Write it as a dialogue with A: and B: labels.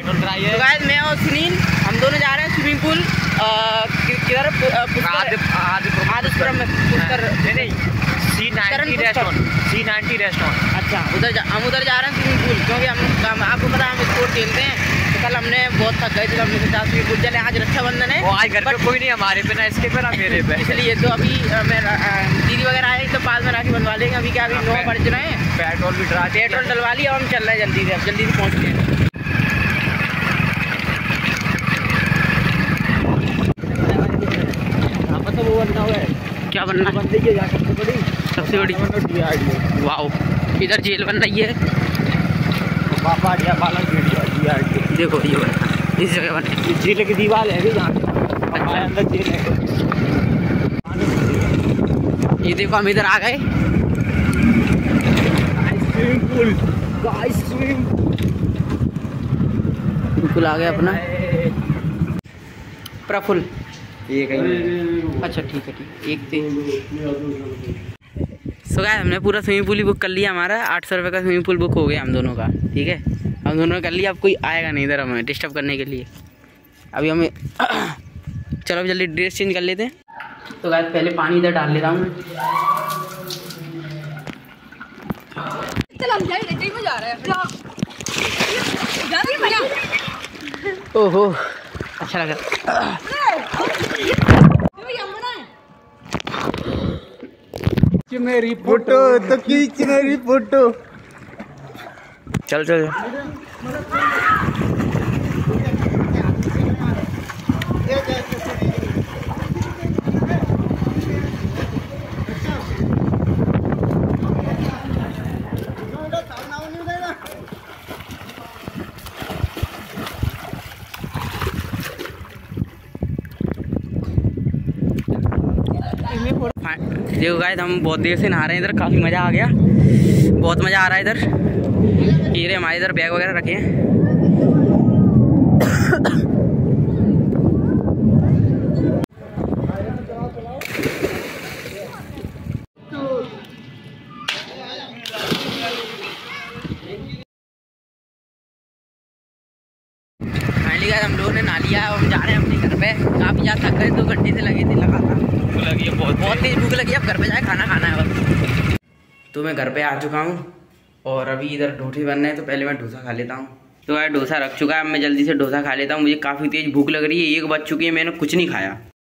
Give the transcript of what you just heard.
A: तो गाइस मैं और सुनील हम दोनों जा रहे हैं स्विमिंग पूल किधर आदिपुरम में
B: C90 रेस्टोरेंट।
A: अच्छा हम उधर जा रहे हैं स्विमिंग पूल, क्योंकि हम आपको पता है हम स्पोर्ट खेलते हैं। तो कल हमने बहुत थक गए थे, हमने सोचा स्विमिंग पूल चले। आज रक्षाबंधन है,
B: आज घर पे कोई नहीं हमारे पे, ना इसके पे ना मेरे पे,
A: इसलिए तो अभी मैं दीदी वगैरह आए तो पास में राखी बनवा लेंगे। अभी क्या अभी 9 बज रहे हैं, पेट्रोल डलवा लिया और हम चल रहे हैं जल्दी से, अब जल्दी से पहुँचते हैं। तो वो बनना हुआ है, क्या बनना है? सबसे बड़ी वाह, इधर जेल बन रही है। देखो ये बना, इस जगह बने
B: जेल की दीवार है
A: अच्छा।
B: अंदर जेल है।
A: ये देखो हम इधर आ गए, बिल्कुल आ गया अपना प्रफुल्ल। अच्छा ठीक है, एक सो गाइस हमने पूरा स्विमिंग पूल ही बुक कर लिया। हमारा 800 रुपये का स्विमिंग पूल बुक हो गया हम दोनों का, ठीक है। हम दोनों ने कर लिया, अब कोई आएगा नहीं इधर हमें डिस्टर्ब करने के लिए। अभी हमें चलो जल्दी ड्रेस चेंज कर लेते हैं। तो गाइस पहले पानी इधर डाल लेता हूँ। ओहो अच्छा लगा।
B: मेरी फोटो तो खींच मेरी फोटो।
A: चल चल देखो गाइस हम बहुत देर से नहा रहे हैं इधर, काफ़ी मज़ा आ गया, बहुत मज़ा आ रहा है इधर। ये हमारे इधर बैग वगैरह रखे हैं। फाइनली गाइस हम लोगों ने नहा लिया है और हम जा रहे हैं अपने घर पे। काफ़ी ज़्यादा थक गए, 2 घंटे से लगे थे लगातार, बहुत तेज भूख लगी। अब घर पे जाए खाना खाना है बस। तो मैं घर पे आ चुका हूँ और अभी इधर डोसे बन रहे हैं, तो पहले मैं डोसा खा लेता हूँ। तो यार डोसा रख चुका है, मैं जल्दी से डोसा खा लेता हूँ। मुझे काफ़ी तेज भूख लग रही है, 1 बज चुकी है, मैंने कुछ नहीं खाया।